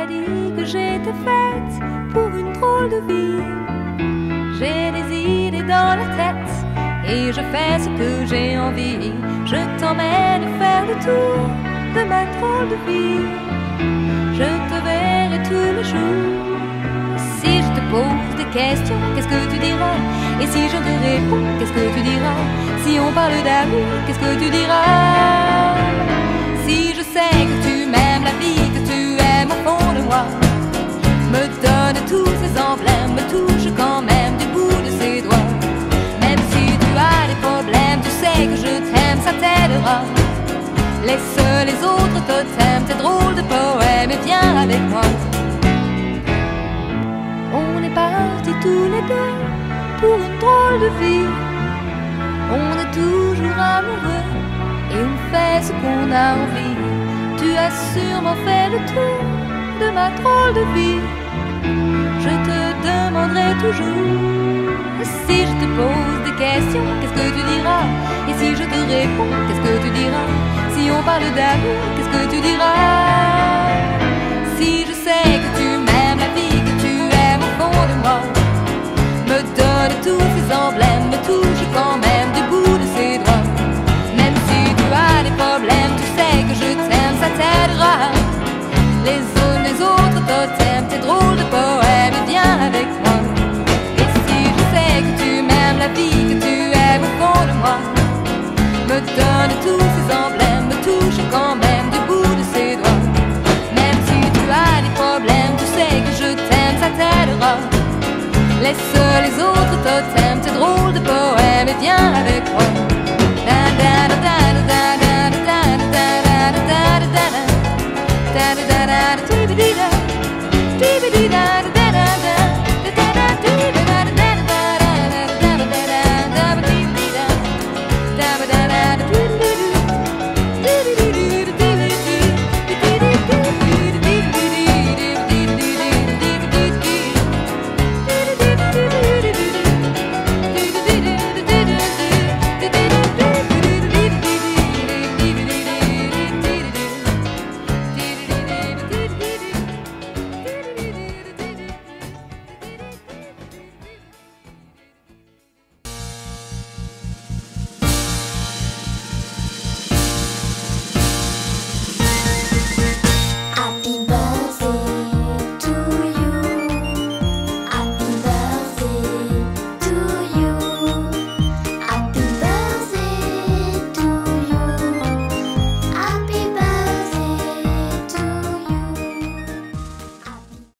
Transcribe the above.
dit que j'étais faite pour une drôle de vie. J'ai des idées dans la tête et je fais ce que j'ai envie. Je t'emmène faire le tour de ma drôle de vie. Je te verrai tous les jours. Si je te pose des questions, qu'est-ce que tu diras? Et si je te réponds, qu'est-ce que tu diras? Si on parle d'amour, qu'est-ce que tu diras? Si je sais que tu m'aimes la vie, que tu aimes au fond de moi, me donne tous ces emblèmes, me touche quand même du bout de ses doigts. Même si tu as des problèmes, tu sais que je t'aime, ça t'aidera. Laisse les autres totems, tes drôles de poèmes et viens avec moi. On est partis tous les deux pour une drôle de vie. On est toujours amoureux et on fait ce qu'on a envie. Tu as sûrement fait le tour de ma drôle de vie. Je te demanderai toujours. Si je te pose des questions, qu'est-ce que tu diras? Et si je te réponds, qu'est-ce que tu diras? Si on parle d'amour, qu'est-ce que tu diras? Si je sais que tu m'aimes la vie, que tu aimes au fond de moi, me donne tous ces emblèmes, me touche quand même du bout de ses doigts. Même si tu as des problèmes, tu sais que je t'aime, ça t'aidera. Les autres totems, tes drôles de poèmes, viens avec moi. Et si je sais que tu m'aimes la vie, que tu aimes au fond de moi, me donne tous ces emblèmes, me touche quand même du bout de ses doigts. Même si tu as des problèmes, tu sais que je t'aime, ça t'aidera. Laisse les autres totems, tes drôles de poèmes, et viens avec moi. Da da da da da da da da da da da da da da da da da da da da.